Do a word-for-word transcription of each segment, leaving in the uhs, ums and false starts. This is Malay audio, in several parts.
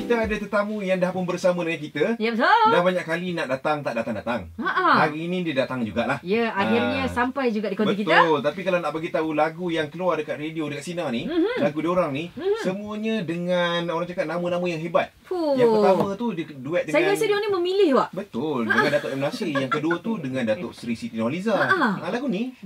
kita ada tetamu yang dah pun bersama dengan kita. Ya, betul. Dah banyak kali nak datang, tak datang-datang. Ha-ha. Hari ini dia datang jugalah. Ya, akhirnya Ha. sampai juga di konti Betul. kita. Betul. Tapi kalau nak bagi tahu lagu yang keluar dekat radio dekat Sina ni, mm-hmm. lagu diorang ni, mm-hmm. semuanya dengan orang cakap nama-nama yang hebat. Fuh. Yang pertama tu dia duet dengan, saya rasa dia ni memilih, Wak. betul, dengan Datuk M. Nasir. Yang kedua tu dengan Datuk Sri Siti Nurhaliza. Ha. Ha, lagu ni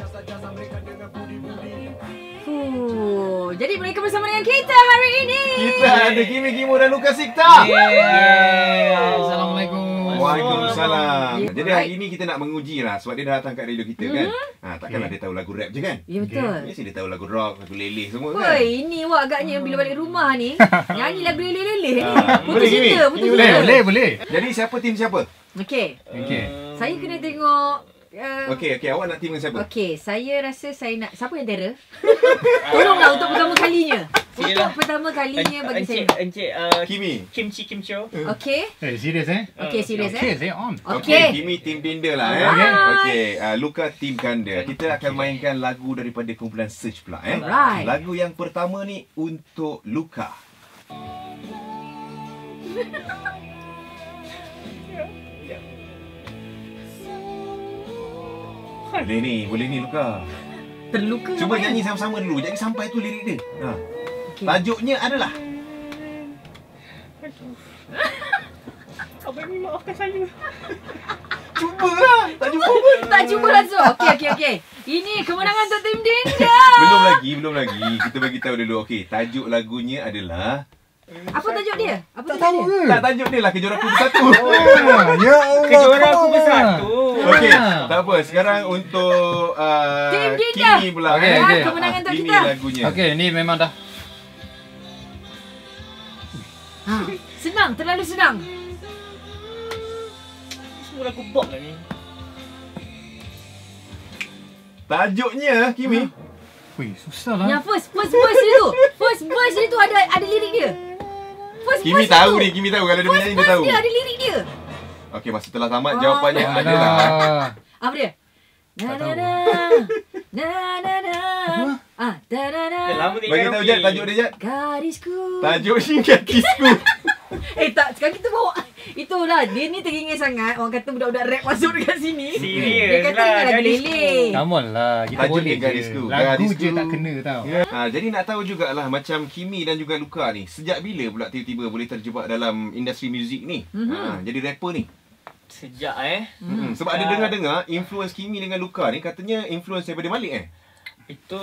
Fuh. Jadi mereka bersama dengan kita hari ini. kita ada Kimi Kimo dan Luka Sikta. Yeah. Assalamualaikum. Waalaikumsalam. Yeah. Jadi hari ini kita nak menguji lah sebab dia dah datang kat radio kita kan. Ha, takkanlah dia tahu lagu rap je kan? Ya, betul. Mesti dia tahu lagu rock, lagu leleh semua kan. Woi, ini Wak agaknya bila balik rumah ni nyanyi lagu leleh-leleh ni. Ah, Putus boleh, Kimi? cinta, putus Boleh, cinta. boleh, boleh. Jadi siapa tim siapa? Okey. Okey. Saya kena tengok uh, Okey, okey, awak nak tim dengan siapa? Okey, saya rasa saya nak siapa yang terror? Tolonglah untuk pertama kalinya. Untuk Silalah. pertama kalinya bagi Encik, saya. Encik uh, Kimi. Kimchi Kimcho. Okey. Eh, serius eh? Okey, serius eh. Okey, saya on. Okey, Okey. Kimi tim Tinder lah eh. Alright. Okey, uh, Luka tim Kanda. Kita akan mainkan lagu daripada kumpulan Search pula eh. Alright. Lagu yang pertama ni untuk Luka. Boleh ni, boleh ni Luka. Terluka. Cuba kan? nyanyi sama-sama dulu. Jadi sampai tu lirik dia. Ha. Okey. Tajuknya adalah Abang ni maafkan saya. cubalah. Tak cuba pun. Tak cuba langsung. Okey, okey, okey. Ini kemenangan untuk tim Dinda. Belum lagi, belum lagi. Kita bagi tahu dulu. Okey, tajuk lagunya adalah Apa tajuk dia? Apa Tak tajuk tahu dia? ke? tak tajuk dia lah Kejoraku Bersatu. Ah, ya Allah. Kejuaraan aku come on. bersatu. Okey, tak apa. Sekarang untuk uh, Tim Dinda. Kimi pula. Okey, eh. okey. Kemenangan untuk Kimi kita. lagunya. Okey, ni memang dah. Ha, senang, terlalu senang. Semua lagu pop lah ni. Tajuknya Kimi. Wih, susah lah. Yang first, first verse dia tu. First verse dia tu ada ada lirik dia. First Kimi verse tahu tu. ni, Kimi tahu kalau dia First menyanyi dia verse tahu. dia ada lirik dia. Okey, masa telah tamat Oh. jawapannya adalah Alah. Apa dia? Na Tak na tahu. na na na na. Ah, da da da. Dah lama tak bagi tahu Jad tajuk dia Jad. Gadisku. Tajuk ni Gadisku. Eh tak, sekarang kita bawa. Itulah, dia ni teringin sangat. Orang kata budak-budak rap masuk dekat sini. Serius Dia kata lah, dengar lagu Gadisku. leleh. Come on lah, kita Tajuk boleh dia Gadisku. je. Lagu Gadisku. je tak kena tau. Ha, jadi nak tahu jugalah macam Kimi dan juga Luka ni, sejak bila pula tiba-tiba boleh terjebak dalam industri muzik ni? Mhm. Ha, jadi rapper ni. Sejak eh. Hmm. Sebab ada dengar-dengar influence Kimi dengan Luka ni katanya influence daripada Malik eh. Itu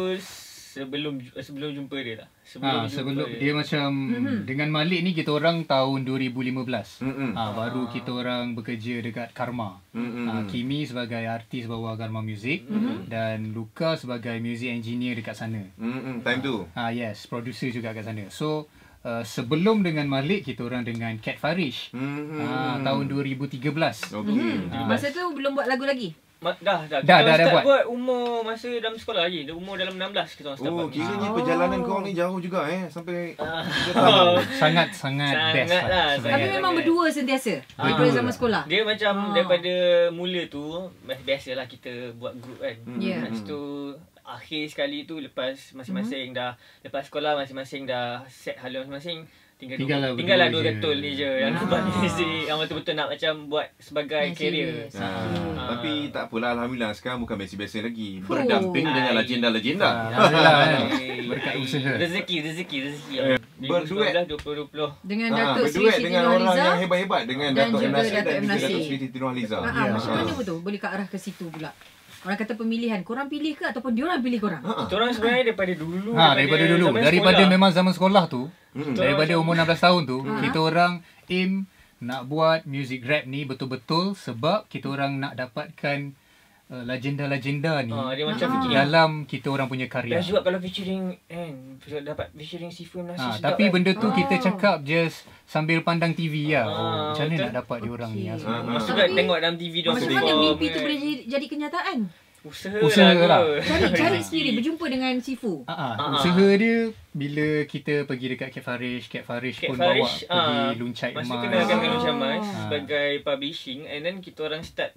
sebelum sebelum jumpa dia lah. Sebelum Ha, jumpa sebelum dia macam dengan Malik ni kita orang tahun dua ribu lima belas. Hmm. Ha, baru kita orang bekerja dekat Karma. Hmm. Ha, Kimi sebagai artis bawah Karma Music dan Luka sebagai music engineer dekat sana. Hmm. Time tu. Ah yes, producer juga kat sana. So uh, sebelum dengan Malik kita orang dengan Cat Farish. Hmm. Ah tahun dua ribu tiga belas. Okey. Ah. Masa tu belum buat lagu lagi. Ma- dah dah. Dah, Kita dah, dah start buat. buat umur masa dalam sekolah lagi. Dia umur dalam enam belas kita orang start Oh, buat. kiranya Oh. perjalanan kau ni jauh juga eh sampai Ah. tiga tahun. Sangat sangat best Sangat lah, lah. Tapi sebenarnya. sangat. memang berdua sentiasa. Ah. Daripada zaman sekolah. Dia macam Ah. daripada mula tu biasalah kita buat group kan. Ya. Lepas tu akhir sekali tu lepas masing-masing dah lepas sekolah masing-masing dah set hala masing-masing tinggal Tinggallah dua, tinggallah berdua dua je. ketul ni je yang Ah. buat music yang betul-betul nak macam buat sebagai Yang career. serius. Ha, Ah. tapi tak apalah alhamdulillah sekarang bukan biasa-biasa lagi. Oh. Berdamping dengan Ai. legenda-legenda. Ah, Alhamdulillah kan. Eh, Berkat usaha. Rezeki, rezeki, rezeki. Eh, berduet. dua ribu sembilan belas, dua puluh. Dengan Ha, Datuk Sri berduet Siti dengan orang Nurhaliza. yang hebat-hebat dengan dan Datuk M. juga Nasir Datuk dan M. juga Nasir. Datuk Sri Siti Nurhaliza. Ha, Ya. macam mana betul? Boleh ke arah ke situ pula. Orang kata pemilihan, korang pilih ke ataupun diorang pilih korang? Ha. Kita orang sebenarnya daripada dulu. Ha daripada dulu, zaman daripada sekolah. memang zaman sekolah tu, Hmm. daripada umur enam belas tahun tu, Ha. kita orang aim nak buat music rap ni betul-betul sebab kita orang nak dapatkan uh, legenda-legenda ni Ah, dia macam Ah. featuring. dalam kita orang punya karya. Best juga kalau featuring kan. Dapat featuring Sifu Nasi Ha, sedap tapi kan. benda tu kita Oh. cakap just sambil pandang T V lah. Oh, Ah, macam mana betul. nak dapat dia orang ni Okey. asal. Ah, Masa tu Tapi- dah tengok dalam T V dia Macam mana mimpi tu boleh jadi, jadi kenyataan? Usaha, Usaha lah. kot. Cari cari sendiri, berjumpa dengan Sifu. Ah, ah, Ah. usaha dia bila kita pergi dekat Cat Farish, Cat Farish Cat pun bawa Farish, pergi ah, Luncai Masa Emas. kenalkan dengan Ah. Luchan Mas Ah. sebagai publishing, and then kita orang start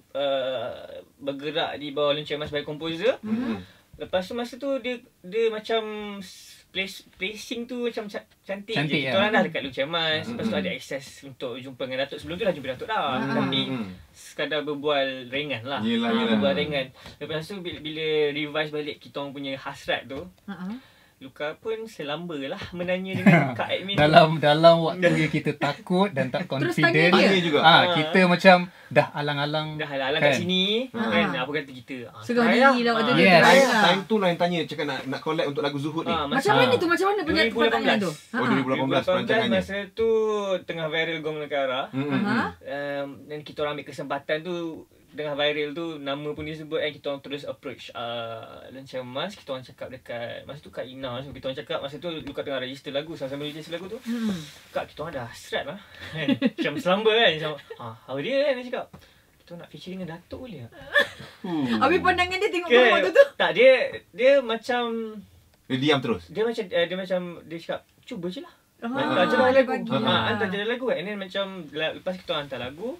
uh, bergerak di bawah Luchan Mas sebagai composer. Hmm. Lepas tu masa tu dia dia macam place placing tu macam ca- cantik, Cantik, je. ya. Kita orang dah dekat Lucia Mas. Hmm. Lepas tu ada akses untuk jumpa dengan Datuk. Sebelum tu dah jumpa Datuk dah. Hmm. Tapi Hmm. sekadar berbual ringan lah. Yelah, Ah, yelah. Berbual ringan. Lepas tu bila, bila revise balik kita orang punya hasrat tu, Ha-ha. Luka pun selamba lah menanya dengan Kak Admin. Dalam dalam waktu yang kita takut dan tak Terus confident. tanya dia. Tanya juga. Ah, Ah. kita macam dah alang-alang Dah halang kan? kat sini Ha. kan. Apa kata kita? Ah, Segar try diri lah waktu Ah. tu. Yes. try Time, lah. time tu lah yang tanya cakap nak nak collab untuk lagu Zuhud ni. Ah, Macam Ah. mana tu? Macam mana punya dua ribu lapan pertanyaan belas. tu? Oh, Ha-ha. dua ribu lapan belas perancangannya. Masa tu tengah viral Gong Negara. Hmm. Aha. hmm. Um, dan kita orang ambil kesempatan tu, tengah viral tu, nama pun disebut kan, kita orang terus approach uh, Lencana Mas. Kita orang cakap dekat, masa tu Kak Ina, so kita orang cakap masa tu Luka tengah register lagu, sama-sama register lagu tu. Hmm. Kak, kita orang dah hasrat lah kan? Macam selamba kan, macam ah, apa dia kan, dia cakap kita nak featuring dengan Datuk boleh tak? Hmm. Habis pandangan dia tengok Ke, kau waktu tu. tak, dia dia macam Dia diam terus. dia macam uh, dia macam dia cakap cuba je lah. Ah, Hantar je lah dia lagu. bagi Ha, lah. hantar je lah lagu kan. And then macam la- lepas kita hantar lagu,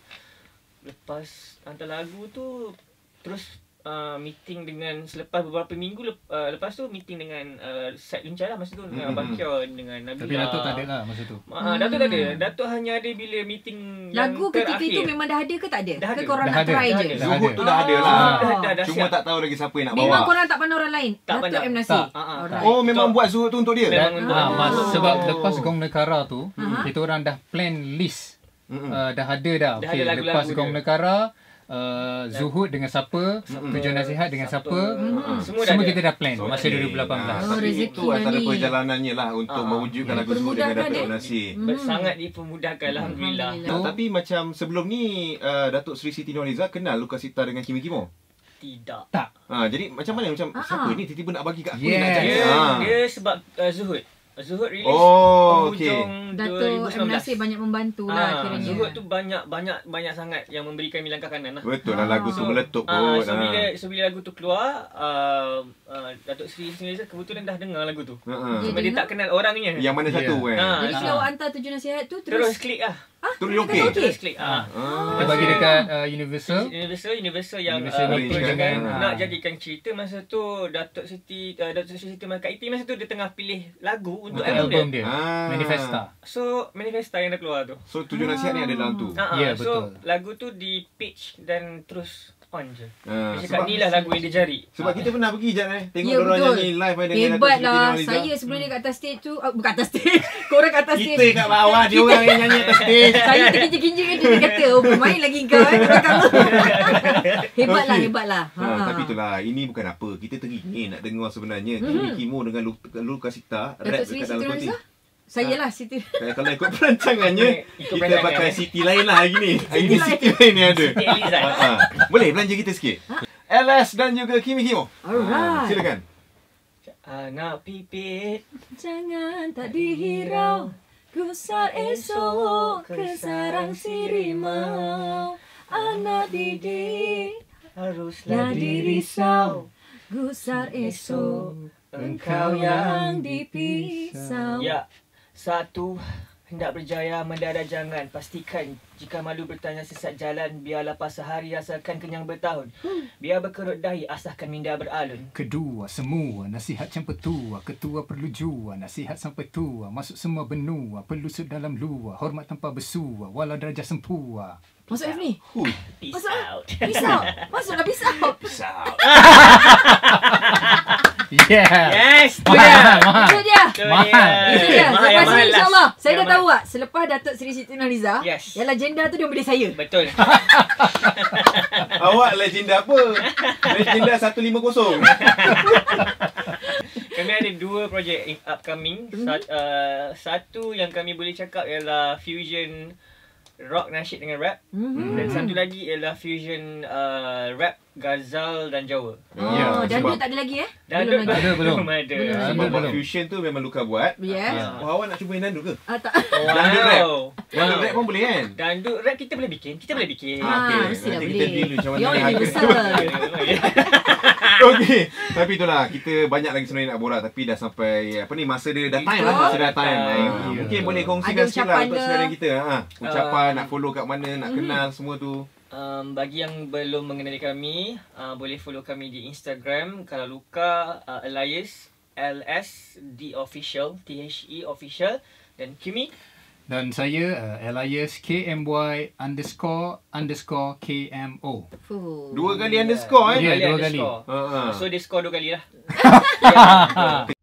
lepas hantar lagu tu terus uh, meeting dengan, selepas beberapa minggu lep, uh, lepas tu meeting dengan uh, Side Luncai lah masa tu, dengan Hmm. Abang Kion, dengan Nabila. Tapi Datuk tak ada lah masa tu. Ah, Datuk tak ada. Hmm. Datuk hanya ada bila meeting Lagu yang ketika terakhir. itu memang dah ada ke tak ada? Dah Ke ada. korang Dah nak ada. try Dah je? ada. Zuhud tu dah ada lah. Oh. Dah, dah, dah Cuma siap. tak tahu lagi siapa yang nak Memang bawa. korang tak pandang orang lain? Tak Datuk pandang. M. Nasir? Tak. Ah, ah. Alright. Oh, memang buat Zuhud tu untuk dia? Memang untuk Ah, Oh. mas, sebab lepas Gong Negara tu, Aha. kita orang dah plan list. Mm-mm. Uh, dah ada dah. Dah Okay, ada lagu-lagu lepas dia. Gong Negara, uh, Zuhud dengan siapa, Tujuan Nasihat dengan siapa, Hmm. Semua dah semua ada. kita dah plan Okay. masa dua ribu lapan belas. Ah, Oh, tapi rezeki itu antara lah ni. perjalanannya lah untuk Ah, mewujudkan ya. lagu Zuhud dengan Permudahkan, Datuk eh? Nasir. Hmm. Sangat dipermudahkan, alhamdulillah. Alhamdulillah. Tak, tapi macam sebelum ni uh, Datuk Sri Siti Nurhaliza kenal Luka Sita dengan Kimi Kimo. Tidak. Tak. Ha, jadi macam mana macam Ah, siapa ah. ni tiba-tiba nak bagi kat aku Yes. ni nak jadi. Dia, Ha. dia sebab uh, Zuhud. Zuhud release Oh, penghujung Datuk dua ribu M. sembilan belas. Nasir banyak membantu Ah, lah kiranya. Zuhud tu banyak banyak banyak sangat yang memberikan kami langkah kanan lah. Betul lah lagu tu Ah. meletup Ah, pun. so ha. bila so bila lagu tu keluar, uh, uh, Datuk Sri Sri kebetulan dah dengar lagu tu. Ha, ha. Dia Cuma dia dengar? tak kenal orangnya. Yang mana Ya. satu kan? Ah. Jadi bila Ah. awak hantar tujuan nasihat tu Terus terus klik lah. ah, Terus terus okey? kata Terus klik. Ah. Ah. Kita bagi dekat uh, Universal. Universal Universal yang Universal uh, arrange approach kan? kan, Ah. nak jadikan cerita. Masa tu Datuk Siti uh, Datuk Sri Siti Kak Iti masa tu dia tengah pilih lagu untuk Untuk album, album dia. dia. Ah. Manifesta. So Manifesta yang dah keluar tu. So tujuan nasihat ni ada dalam tu. Ah, Ya, yeah, so betul. lagu tu di pitch dan terus on je. Ah, Dia sebab cakap ni lah lagu yang dia cari. sebab kita pernah pergi Jad eh. Tengok Ya, orang betul. nyanyi live eh, dengan Hebat Datuk Siti lah. Nurhaliza. Saya sebelum ni kat atas stage tu, ah, bukan atas stage. Korang kat atas stage. Kita kat bawah, dia orang yang nyanyi atas stage. Saya terkinjik-kinjik kan dia, dia kata, oh bermain lagi kau eh. Belakang tu. Hebat lah, Okey. hebat lah. Ha, tapi itulah, ini bukan apa. Kita teringin nak dengar sebenarnya Kimi Kimo dengan Lu- Luka Sita rap Datuk Sri dekat Siti dalam Nurhaliza? konti. Saya lah Siti. Kalau kalau ikut perancangannya, Ikut kita perancangan, pakai eh. Siti lain lah hari ni. Hari ni lain. Siti lain yang ada. Siti Eliza. Ha, ha. Boleh belanja kita sikit? L S dan juga Kimi Kimo. Alright. Ha, silakan. Anak pipit Jangan tak dihirau, gusar esok ke sarang si rimau. Anak didik haruslah yang dirisau, gusar esok engkau yang dipisau. Ya, satu, hendak berjaya mendarat jangan. Pastikan jika malu bertanya sesat jalan, biar lapar sehari rasakan kenyang bertahun. Biar berkerut dahi asahkan minda beralun. Kedua, semua nasihat yang petua. Ketua perlu jua, nasihat sampai tua. Masuk semua benua, pelusut dalam luar. Hormat tanpa bersua, walau darjah sempua. Masuk F ni. Hui. Peace Masuk out. Pisau. Masuklah pisau. Pisau. Yeah. Yes, tu Mahal, dia. mahal. Itu dia. Tu Mahal. dia. Itu dia. Mahal, Lepas yang ni mahal insyaAllah. last. Saya Yang dah tahu mahal. tak. Selepas Datuk Sri Siti Nurhaliza. Yes. Yang legenda tu dia beli saya. Betul. Awak legenda apa? Legenda seratus lima puluh. Kami ada dua projek upcoming. Sat, uh, satu yang kami boleh cakap ialah fusion rock nasyid dengan rap. Mhm. Dan satu lagi ialah fusion uh, rap, ghazal dan Jawa. Oh, Ya, dan sebab- dia tak ada lagi eh? Dandut Belum lagi. Ada, belum? Belum ada. Belum. Sebab Belum. buat fusion tu memang Luka buat. Yes. Ah. Oh, awak nak cuba yang dandut ke? Ah, tak. Dandut rap. Wow. Dandut rap pun boleh kan? Dandut rap kita boleh bikin. Kita boleh bikin. Ah, Ah, okey. mestilah Nanti boleh. kita deal macam mana Dia orang harga. lebih besar. Okey. Tapi itulah, kita banyak lagi sebenarnya nak borak tapi dah sampai apa ni, masa dia dah time lah, masa dah time. Dah Ah, time. Mungkin boleh kongsikan Ada sikit lah ucapan untuk ke? saudara kita. Ha. Ucapan Um, nak follow kat mana, nak kenal semua tu. Um, bagi yang belum mengenali kami, uh, boleh follow kami di Instagram. Kalau Luka, uh, Elias, L S D official, T H E official. Dan Kimi? Dan saya uh, Elias K M Y underscore underscore K M O. Fuh. Dua kali underscore eh. Ya, dua Underscore. kali. Ha, ha. So dia score dua kali lah. Yeah.